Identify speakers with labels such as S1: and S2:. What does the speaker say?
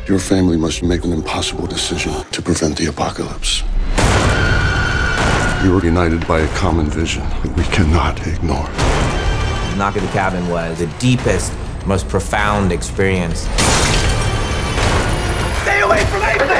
S1: Your family must make an impossible decision to prevent the apocalypse. You are united by a common vision that we cannot ignore.
S2: Knock at the Cabin was the deepest, most profound experience.
S3: Stay away from me!